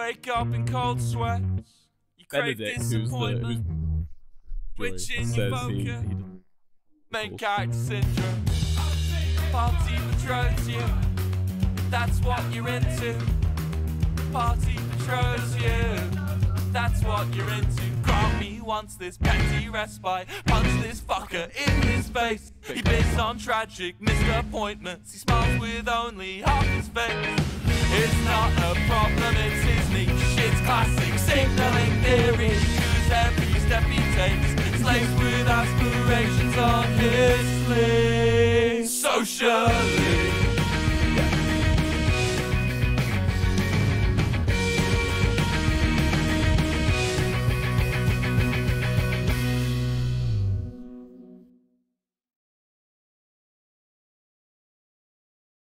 wake up in cold sweats. You crave Benedict, disappointment, which in your focus. Main character syndrome. Party betroths you, that's what you're into. Party betroths you, that's what you're into. Grant me once this petty respite, punch this fucker in his face. He bids on tragic missed appointments, he smiles with only half his face. It's not a problem, it's his niche, it's classic signaling theory. Choose every step he takes, slaves with aspirations on his sleeve. Socially